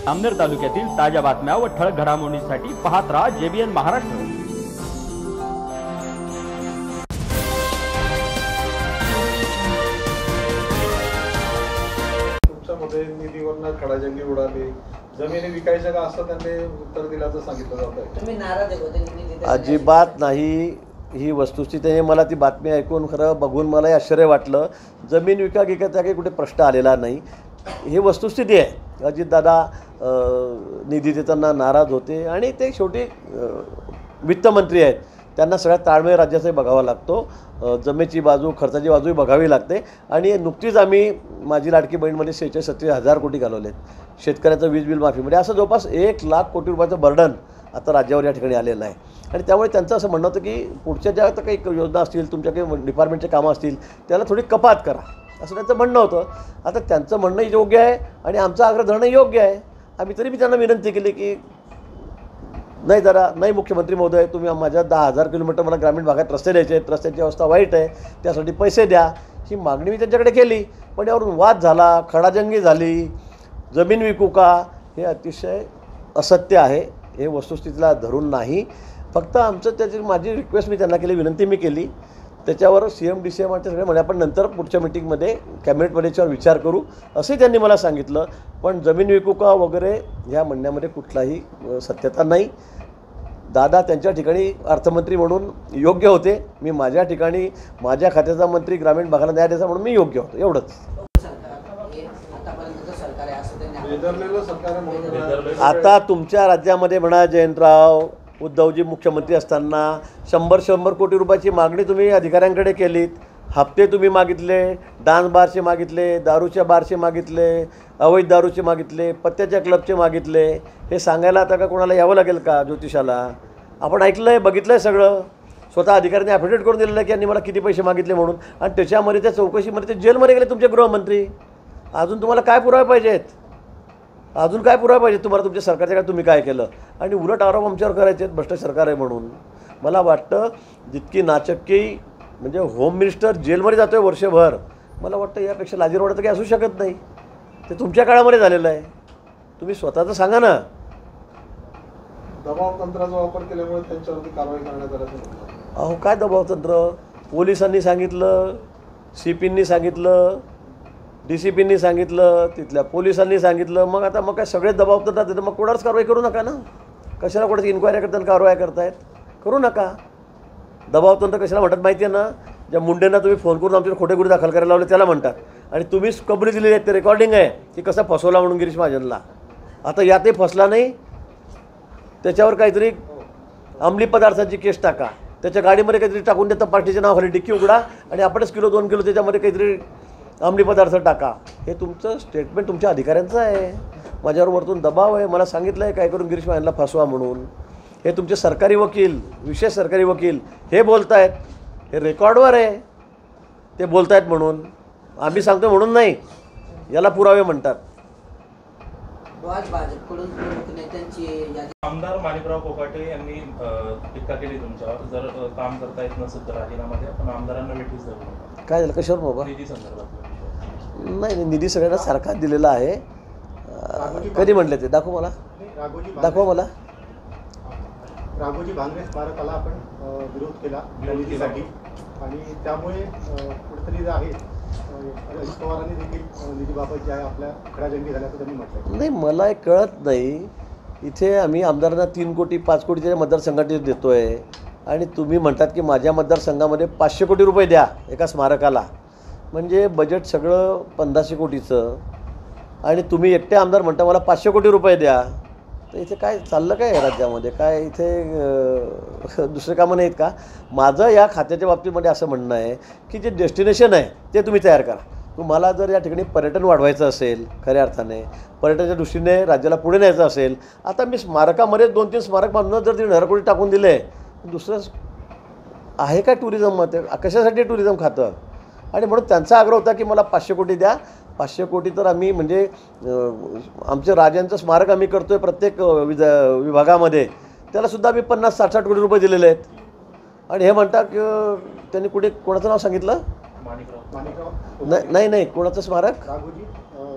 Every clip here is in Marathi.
अमनेर तालुक्यातील ताज्या बातम्या व ठळक घडामोडींसाठी पाहत राहा JBN महाराष्ट्र। तुमच्यामध्ये निधीवरनं खडाजंगी उडाली, जमिनी विकायच्या का असं त्यांनी उत्तर दिल्याचं सांगितलं जातं। तुम्ही नाराज होते? अजिबात नाही। ही वस्तुस्थिती आहे। मला ती बातमी ऐकून खरं बघून मला आश्चर्य वाटलं। जमीन विकायचा काही कुठे प्रश्न आलेला नाही, ही वस्तुस्थिती आहे। अजितदादा निधी देताना नाराज होते आणि ते शेवटी वित्तमंत्री आहेत, त्यांना सगळ्यात ताळमेळ राज्याचा बघावा लागतो। जमेची बाजू, खर्चाची बाजूही बघावी लागते। आणि नुकतीच आम्ही माझी लाडकी बहीणमध्ये 46-37 कोटी घालवलेत। शेतकऱ्याचं वीज बिल माफीमध्ये असं जवळपास 1 लाख कोटी रुपयाचं बर्डन आता राज्यावर या ठिकाणी आलेलं आहे। आणि त्यामुळे त्यांचं असं म्हणणं होतं की पुढच्या ज्या काही योजना असतील, तुमच्या काही डिपार्टमेंटचे कामं असतील, त्याला थोडी कपात करा, असं त्यांचं म्हणणं होतं। आता त्यांचं म्हणणं योग्य आहे आणि आमचा आग्रह धरणं योग्य आहे। आम्ही तरी त्यांना विनंती केली की नाही मुख्यमंत्री महोदय, तुम्ही माझ्या 10,000 किलोमीटर मला ग्रामीण भागात रस्ते द्यायचे आहेत, रस्त्यांची अवस्था वाईट आहे, त्यासाठी पैसे द्या, ही मागणी मी त्यांच्याकडे केली। पण यावरून वाद झाला, खडाजंगी झाली, जमीन विकू का, हे अतिशय असत्य आहे। हे वस्तुस्थितीला धरून नाही, फक्त आमचं त्याची माझी रिक्वेस्ट मी त्यांना केली, विनंती मी केली। त्याच्यावर CM DCM सगळे म्हणे आपण नंतर पुढच्या मीटिंगमध्ये कॅबिनेटमध्ये याच्यावर विचार करू, असे त्यांनी मला सांगितलं। पण जमीन विकू का वगैरे ह्या म्हणण्यामध्ये कुठलाही सत्यता नाही। दादा त्यांच्या ठिकाणी अर्थमंत्री म्हणून योग्य होते, मी माझ्या ठिकाणी माझ्या खात्याचा मंत्री ग्रामीण भागाला न्याय द्यायचा म्हणून मी योग्य होतो, एवढंच। आता तुमच्या राज्यामध्ये म्हणा जयंतराव, उद्धवजी मुख्यमंत्री असताना 100 कोटी रुपयाची मागणी तुम्ही अधिकाऱ्यांकडे केलीत, हप्ते तुम्ही मागितले, डान्स बारचे मागितले, दारूच्या बारचे मागितले, अवैध दारूचे मागितले, पत्त्याच्या क्लबचे मागितले। हे सांगायला आता का कोणाला यावं लागेल का ज्योतिषाला? आपण ऐकलं आहे, बघितलं आहे सगळं। स्वतः अधिकाऱ्यांनी ॲफिडेविट करून दिलेलं आहे की यांनी मला किती पैसे मागितले म्हणून, आणि त्याच्यामध्ये त्या चौकशीमध्ये ते जेलमध्ये गेले तुमचे गृहमंत्री। अजून तुम्हाला काय पुरावे पाहिजेत? अजून काय पुरावे पाहिजे तुम्हाला तुमच्या सरकारच्या काय तुम्ही काय केलं? आणि उलट आरोप आमच्यावर करायचे आहेत भ्रष्ट सरकार आहे म्हणून। मला वाटतं जितकी नाचक्की म्हणजे होम मिनिस्टर जेलमध्ये जातो आहे वर्षभर, मला वाटतं यापेक्षा लाजिरवाडं काही असू शकत नाही। ते तुमच्या काळामध्ये झालेलं आहे, तुम्ही स्वतःचं सांगा ना। दबाव तंत्राचा वापर केल्यामुळे त्यांच्यावरती कारवाई करण्यात आली। अहो काय दबाव तंत्र? पोलिसांनी सांगितलं, CPंनी सांगितलं, DCPंनी सांगितलं, तिथल्या पोलिसांनी सांगितलं, मग आता मग काय सगळे दबाव तंत्रात येतं, मग कोणाच कारवाई करू नका ना। कशाला कोणाची इन्क्वायरी करताना कारवाई करतायत? करू नका। दबाव तंत्र कशाला म्हणतात माहिती आहे ना? ज्या मुंडेंना तुम्ही फोन करून आमच्याकडे खोटे गुन्हे दाखल करायला लावले त्याला म्हणतात, आणि तुम्हीच कबुली दिलेली आहेत, ते रेकॉर्डिंग आहे की कसा फसवला म्हणून गिरीश महाजनला। आता यातही फसला नाही, त्याच्यावर काहीतरी अंमली पदार्थांची केस टाका, त्याच्या गाडीमध्ये काहीतरी टाकून देतं, पार्टीच्या नावाखाली डिक्की उघडा आणि आपणच किलो 2 किलो त्याच्यामध्ये काहीतरी अंमली पदार्थ टाका। हे तुमचं स्टेटमेंट तुमच्या अधिकाऱ्यांचं आहे, माझ्यावर वरतून दबाव आहे, मला सांगितलं आहे काय करून गिरीश महाजनला फसवा म्हणून। हे तुमचे सरकारी वकील, विशेष सरकारी वकील हे बोलत आहेत, हे रेकॉर्डवर आहे, ते बोलत आहेत म्हणून आम्ही सांगतो म्हणून नाही, याला पुरावे म्हणतात। आमदार माणिकराव कोकाटे यांनी टीका केली तुमच्यावर, जर काम करता येत नसेल तर राजीनामा द्या, पण आमदारांना वेठीस धरू नका। काय झालं? कशावर बाबा? निधी संदर्भात नाही, निधी सगळ्यांना सारखा दिलेला आहे। कधी म्हटले ते? दाखव मला, दाखवा मला। राघोजी भांगरे स्मारकाला आपण विरोध केला निधीसाठी, आणि त्यामुळे कुठेतरी आहे अजित पवारांनी देखील निधीबाबत जे आहे आपल्या खडाजंगी झाल्याचं त्यांनी म्हटलं। नाही, मला एक कळत नाही, इथे आम्ही आमदारांना 3 कोटी 5 कोटीच्या मतदारसंघात देतो आहे, आणि तुम्ही म्हणतात की माझ्या मतदारसंघामध्ये 500 कोटी रुपये द्या एका स्मारकाला, म्हणजे बजेट सगळं 1500 कोटीचं, आणि तुम्ही एकटे आमदार म्हणता मला 500 कोटी रुपये द्या। तर इथे काय चाललं काय राज्यामध्ये? काय इथे दुसरे कामं नाहीत का? माझं या खात्याच्या बाबतीमध्ये असं म्हणणं आहे की जे डेस्टिनेशन आहे ते तुम्ही तयार करा। तुम्हाला जर या ठिकाणी पर्यटन वाढवायचं असेल, खऱ्या अर्थाने पर्यटनाच्या दृष्टीने राज्याला पुढे न्यायचं असेल, आता मी स्मारकामध्ये 2-3 स्मारक बांधून जर 1,500 कोटी टाकून दिले, दुसरं आहे का टुरिझममध्ये? कशासाठी टुरिझम खातं? आणि म्हणून त्यांचा आग्रह होता की मला 500 कोटी द्या। 500 कोटी तर आम्ही म्हणजे आमच्या राजांचं स्मारक आम्ही करतो आहे प्रत्येक विभागामध्ये, त्यालासुद्धा आम्ही 50-60 कोटी रुपये दिलेले आहेत। आणि हे म्हणतात की त्यांनी कुठे कोणाचं नाव सांगितलं? माणिकराव नाही, कोणाचं स्मारक? राघोजी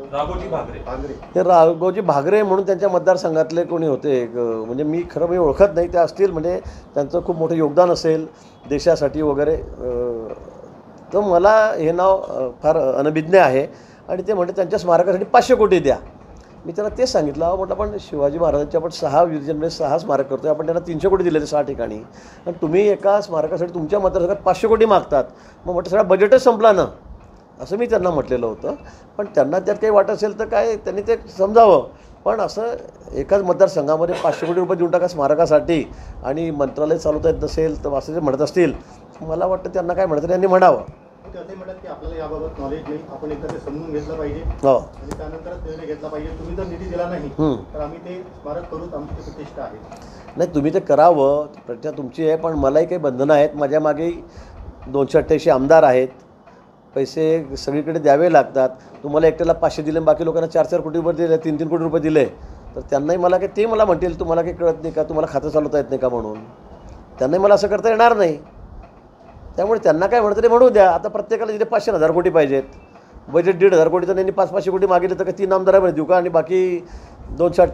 राघोजी भागरे. भांगरे. हे राघोजी भागरे म्हणून त्यांच्या मतदारसंघातले कोणी होते म्हणजे मी खरं मी ओळखत नाही, ते असतील म्हणजे त्यांचं खूप मोठं योगदान असेल देशासाठी वगैरे. तर मला हे नाव फार अनभिज्ञ आहे आणि ते म्हणते त्यांच्या स्मारकासाठी 500 कोटी द्या. मी त्यांना तेच सांगितलं, म्हटलं पण शिवाजी महाराजांचे आपण 6 विजनमध्ये 6 स्मारक करतो आहे, आपण त्यांना 300 कोटी दिले 6 ठिकाणी आणि तुम्ही एका स्मारकासाठी तुमच्या मतदारसंघात 500 कोटी मागतात. मग म्हटलं सगळा बजेटच संपला ना, असं मी त्यांना म्हटलेलं होतं. पण त्यांना त्यात काही वाटत असेल तर काय त्यांनी ते समजावं. पण असं एकाच मतदारसंघामध्ये 500 कोटी रुपये देऊन टाका स्मारकासाठी आणि मंत्रालय चालवता येत नसेल तर असं जे म्हणत असतील, मला वाटतं त्यांना काय म्हणतं त्यांनी म्हणावं. ते असे म्हणतात की आपल्याला याबाबत नॉलेज नाही, आपण एकदा ते समजून घेतलं पाहिजे हो आणि त्यानंतरच निर्णय घेतला पाहिजे. तुम्ही जर निधी दिला नाही तर आम्ही ते स्मारक करूच, आमची प्रतिष्ठा आहे. नाही तुम्ही ते करावं, प्रतिष्ठा तुमची आहे, पण मलाही काही बंधनं आहेत. माझ्या मागे 288 आमदार आहेत, पैसे सगळीकडे द्यावे लागतात. तुम्हाला एकट्याला 500 दिले, बाकी लोकांना 4-4 कोटी रुपये दिले, 3-3 कोटी रुपये दिले, तर त्यांनाही मला काही ते मला म्हणतील तुम्हाला काही कळत नाही का, तुम्हाला खातं चालवता येत नाही का म्हणून. त्यांनाही मला असं करता येणार नाही. त्यामुळे त्यांना काय म्हणतं ते म्हणू द्या. आता प्रत्येकाला जिथे 500-1000 कोटी पाहिजेत, बजेट 1,500 कोटी, तर त्यांनी 500-500 कोटी मागितले तर काय 3 आमदारांमध्ये देऊ का आणि बाकी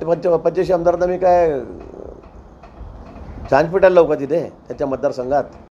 285 आमदारांना मी काय छान पिटायला लावू का तिथे त्यांच्या मतदारसंघात.